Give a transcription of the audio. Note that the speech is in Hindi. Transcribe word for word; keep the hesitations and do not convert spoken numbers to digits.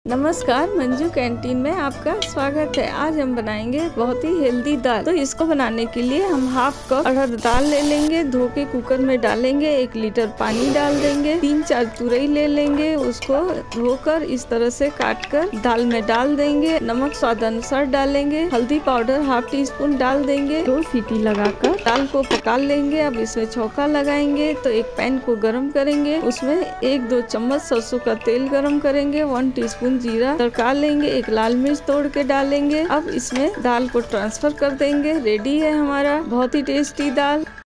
नमस्कार, मंजू कैंटीन में आपका स्वागत है। आज हम बनाएंगे बहुत ही हेल्दी दाल। तो इसको बनाने के लिए हम हाफ कप अरहर दाल ले लेंगे, धो के कुकर में डालेंगे, एक लीटर पानी डाल देंगे, तीन चार तुरई ले लेंगे, उसको धोकर इस तरह से काट कर दाल में डाल देंगे। नमक स्वाद अनुसार डालेंगे, हल्दी पाउडर हाफ टी स्पून डाल देंगे। दो सीटी लगाकर दाल को पका लेंगे। अब इसमें छौंका लगाएंगे। तो एक पैन को गरम करेंगे, उसमें एक दो चम्मच सरसों का तेल गरम करेंगे, वन टी स्पून जीरा तड़का लेंगे, एक लाल मिर्च तोड़ के डालेंगे। अब इसमें दाल को ट्रांसफर कर देंगे। रेडी है हमारा बहुत ही टेस्टी दाल।